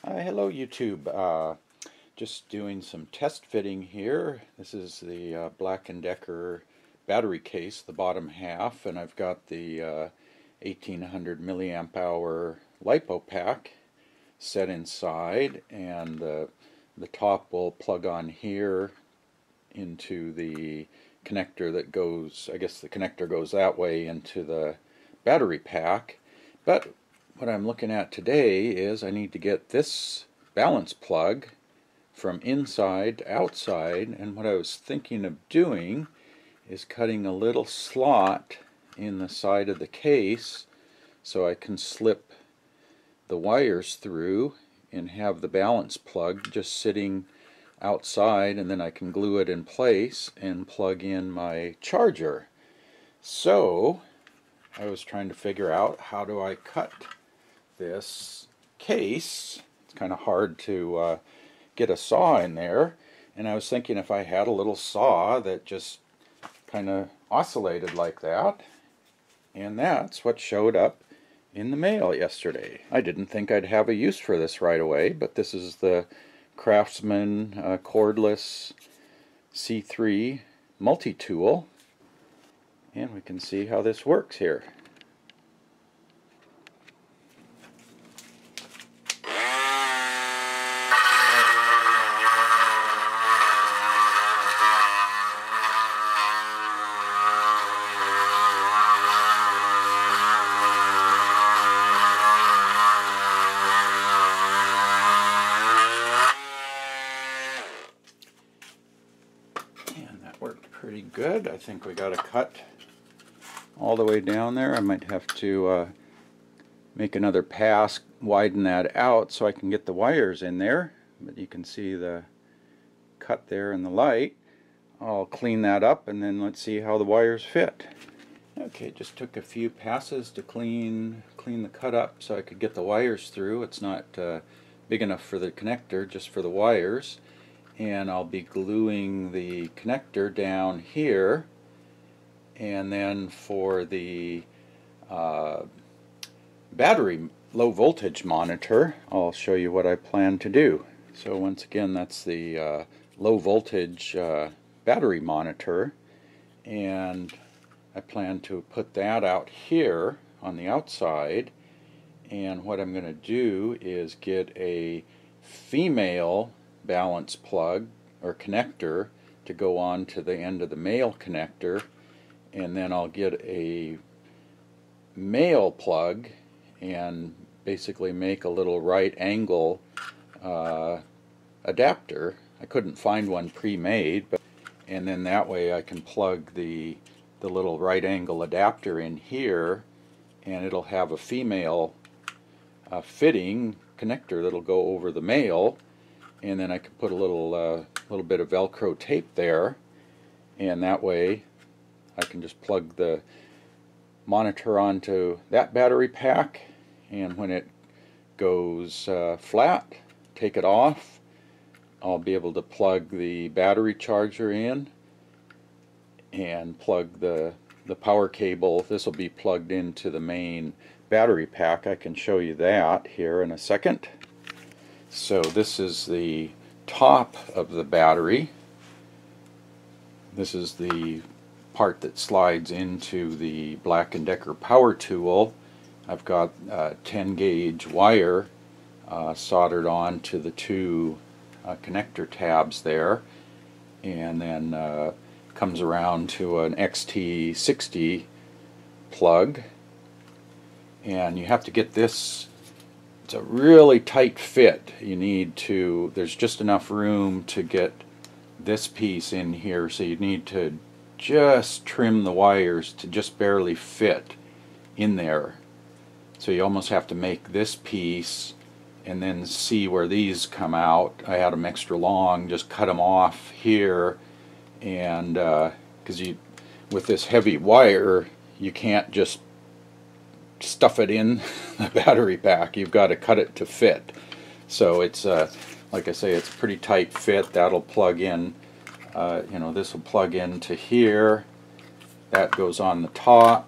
Hello YouTube. Just doing some test fitting here. This is the Black Decker battery case, the bottom half, and I've got the 1800 milliamp hour LiPo pack set inside, and the top will plug on here into the connector that goes, I guess the connector goes that way into the battery pack. But what I'm looking at today is I need to get this balance plug from inside to outside, and what I was thinking of doing is cutting a little slot in the side of the case so I can slip the wires through and have the balance plug just sitting outside, and then I can glue it in place and plug in my charger. So I was trying to figure out, how do I cut this case? It's kind of hard to get a saw in there, and I was thinking if I had a little saw that just kind of oscillated like that, and that's what showed up in the mail yesterday. I didn't think I'd have a use for this right away, but this is the Craftsman cordless C3 multi-tool, and we can see how this works here. And that worked pretty good. I think we got a cut all the way down there. I might have to make another pass, widen that out so I can get the wires in there. But you can see the cut there in the light. I'll clean that up and then let's see how the wires fit. Okay, just took a few passes to clean the cut up so I could get the wires through. It's not big enough for the connector, just for the wires. And I'll be gluing the connector down here, and then for the battery low voltage monitor, I'll show you what I plan to do. So once again, that's the low voltage battery monitor, and I plan to put that out here on the outside, and what I'm going to do is get a female balance plug or connector to go on to the end of the male connector, and then I'll get a male plug and basically make a little right angle adapter. I couldn't find one pre-made, but and then that way I can plug the little right angle adapter in here, and it'll have a female fitting connector that'll go over the male, and then I can put a little bit of Velcro tape there, and that way I can just plug the monitor onto that battery pack, and when it goes flat, take it off. I'll be able to plug the battery charger in and plug the power cable. This will be plugged into the main battery pack. I can show you that here in a second. So this is the top of the battery. This is the part that slides into the Black & Decker power tool. I've got 10 gauge wire soldered on to the two connector tabs there, and then comes around to an XT60 plug, and you have to get this. It's a really tight fit. You need to, there's just enough room to get this piece in here, so you need to just trim the wires to just barely fit in there. So you almost have to make this piece and then see where these come out. I had them extra long, just cut them off here, and because with this heavy wire you can't just stuff it in the battery pack. You've got to cut it to fit. So it's like I say, it's a pretty tight fit. That'll plug in, you know, this will plug into here, that goes on the top,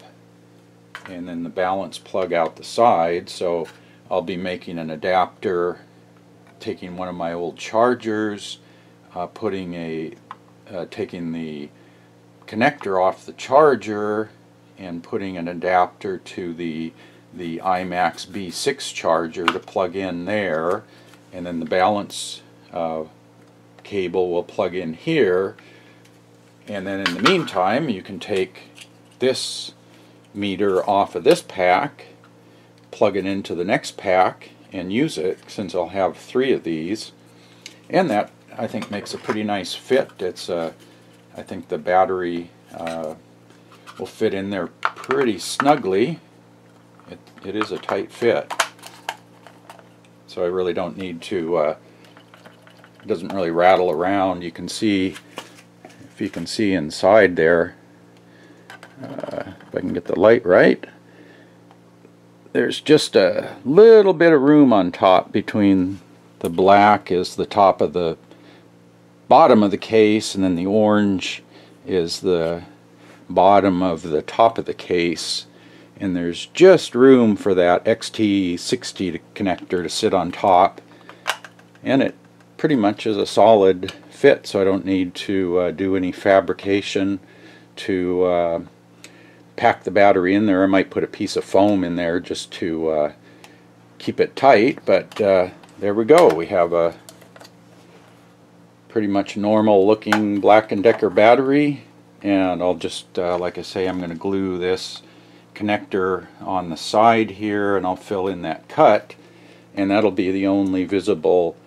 and then the balance plug out the side. So I'll be making an adapter taking one of my old chargers, taking the connector off the charger and putting an adapter to the iMax B6 charger to plug in there, and then the balance cable will plug in here. And then in the meantime, you can take this meter off of this pack, plug it into the next pack, and use it, since I'll have 3 of these. And that, I think, makes a pretty nice fit. It's I think the battery will fit in there pretty snugly. It is a tight fit, so I really don't need to, it doesn't really rattle around. You can see, if you can see inside there, if I can get the light right, there's just a little bit of room on top. Between the black is the top of the bottom of the case, and then the orange is the bottom of the top of the case, and there's just room for that XT60 connector to sit on top, and it pretty much is a solid fit, so I don't need to do any fabrication to pack the battery in there. I might put a piece of foam in there just to keep it tight, but there we go. We have a pretty much normal looking Black & Decker battery, and I'll just, like I say, I'm going to glue this connector on the side here, and I'll fill in that cut, and that'll be the only visible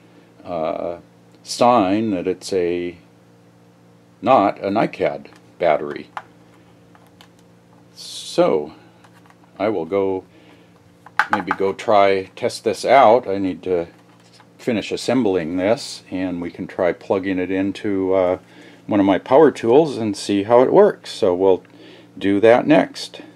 sign that it's not a NiCad battery. So I will maybe go test this out. I need to finish assembling this, and we can try plugging it into one of my power tools and see how it works. So we'll do that next.